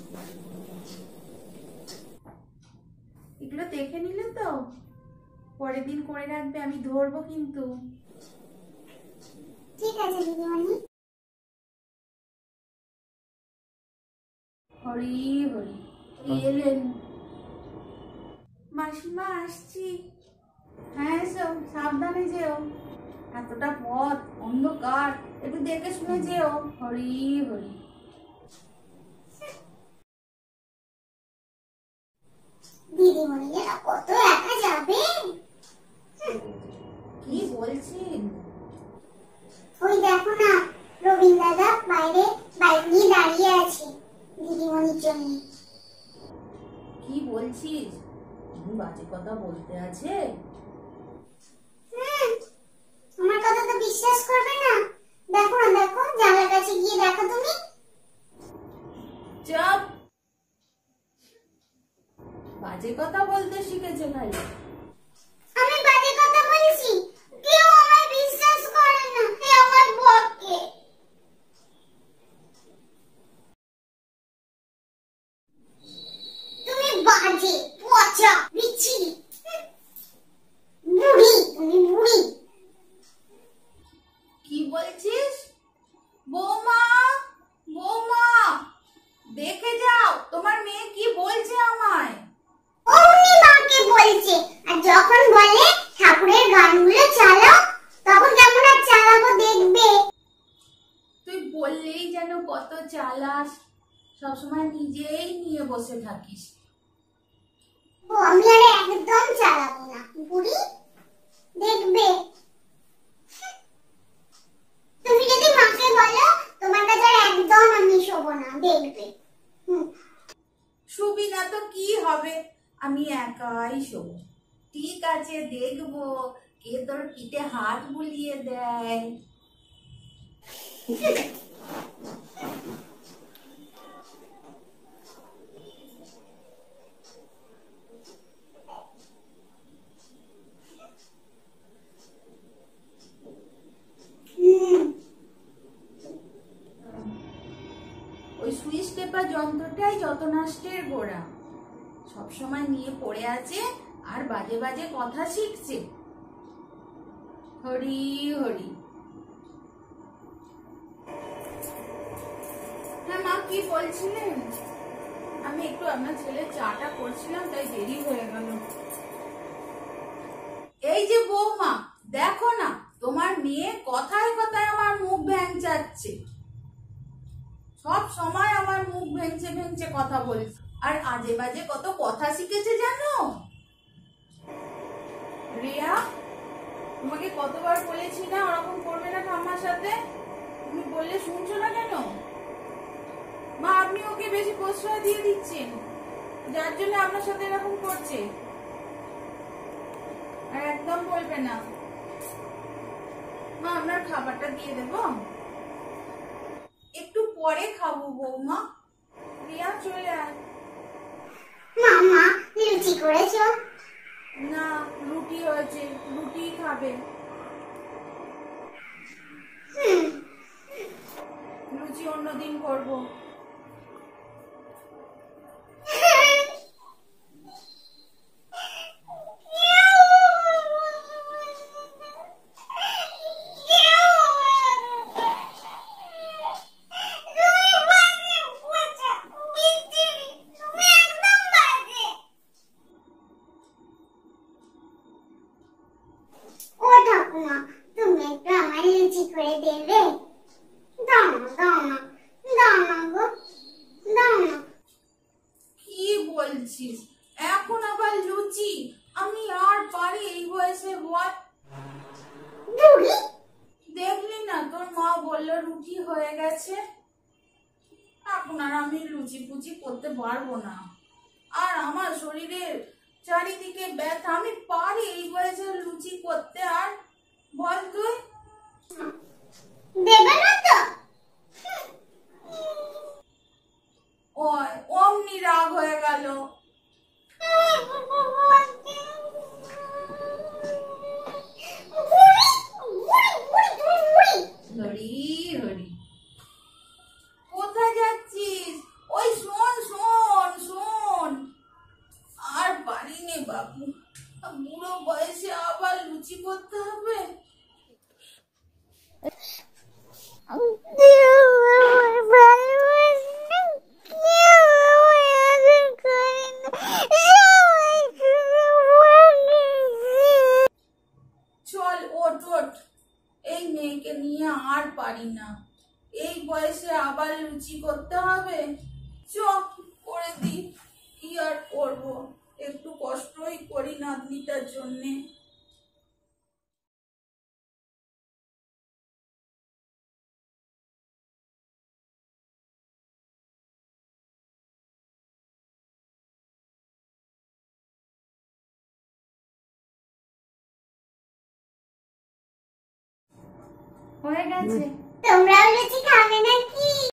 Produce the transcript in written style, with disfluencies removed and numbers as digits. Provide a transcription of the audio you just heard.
এগুলো দেখে নিলে তো পরের দিন করে রাখবে, আমি ধরবো কিন্তু। ঠিক আছে দিদিমণি। হরি হরি এলেন। মাসিমা আসছি। হ্যাঁ এসো, সাবধানে যেও, এতটা পথ অন্ধকার, একটু দেখে শুনে যেও। হরি হরি। দিদিমণি যেন কত একা যাবে। কি বলছেন? ওই দেখো না, রবীন দাদা বাইরে বাইক নিয়ে দাঁড়িয়ে আছে দিদিমণির জন্য। কি বলছিস? বাজে কথা বলতে আছে। আমার কথা তো বিশ্বাস করবে না। দেখো না, দেখো জানলার কাছে গিয়ে দেখো তুমি। চুপ। বাজে কথা বলতে শিখেছে খালি। আমি বাজে কথা বলছি? কেউ আমায় বিশ্বাস করে না, এই আমার বরকে। তুমি বাজে, পচা, বিচ্ছিরি, বুড়ি, তুমি বুড়ি। কি বলছিস? বৌমা, বৌমা, দেখে যাও তোমার মেয়ে কি বলছে আমায়। অমনি মাকে বলছে, আর যখন বলে ঠাকুরের গানগুলো চালাও, তখন কেমন আর চালাবো দেখবে। তুই বললেই যেন কত চালাস, সবসময় নিজেই নিয়ে বসে থাকিস। ও আমি আর একদম চালাবো না, বুড়ি, দেখবে। তুমি যদি মাকে বলো তোমার কাছে আর একদম আমি শোবো না, দেখবে। শুবি না তো কি হবে, আমি একাই শোবো। ঠিক আছে, দেখবো কে তোর পিঠে হাত বুলিয়ে দেয়। ওই সুইচ টেপা যন্ত্রটাই যত নষ্টের গোড়া, সবসময় নিয়ে পড়ে আছে আর বাজে বাজে কথা শিখছে। হরি হরি। হ্যাঁ মা, কি বলছিলেন? আমি একটু আপনার ছেলের চাটা করছিলাম, তাই দেরি হয়ে গেল। এই যে বৌমা, দেখো না তোমার মেয়ে কথায় কথায় আমার মুখ ভ্যাংচাচ্ছে। সব সময় আমার মুখ ভেঙচে ভেঙচে কথা বলছে, আর আজে বাজে কত কথা শিখেছে জানো? রিয়া, তোমাকে কতবার বলেছি না ওরকম করবে না ঠাম্মার সাথে, তুমি বললে শুনছো না কেন? মা, আপনি ওকে বেশি প্রশ্রয় দিয়ে দিচ্ছেন, যার জন্য আপনার সাথে এরকম করছে। আর একদম বলবে না। মা, আপনার খাবারটা দিয়ে দেবো? একটু পরে খাবো বৌমা। রিয়া, চলে আয়। মামা লুচি করেছো? না, রুটি হয়েছে, রুটি খাবে। লুচি অন্যদিন করবো। ও ঠাকুমা, তুমি একটু আমার লুচি করে দেবে? দাও না, দাও না, দাও না গো, দাও না। কি বলছিস? এখন আবার লুচি? আমি আর পারি এই বয়সে বল? বুড়ি, দেখলি না তোর মা বললো রুটি হয়ে গেছে। এখন আর আমি লুচি ফুচি করতে পারবো না, আর আমার শরীরের চারিদিকে ব্যথা, আমি পারি এই বয়সে লুচি করতে? আর বল তুই। দেবে না তো? ওই অমনি রাগ হয়ে গেল। হরি হরি। কোথায় যাচ্ছিস? ওই শোন শোন, আবার লুচি করতে হবে। চ করে দি, কি আর করবো, একটু কষ্টই করি নাতনিটার জন্যে। হয়ে গেছে। তোমরাও লুচি খাবে নাকি?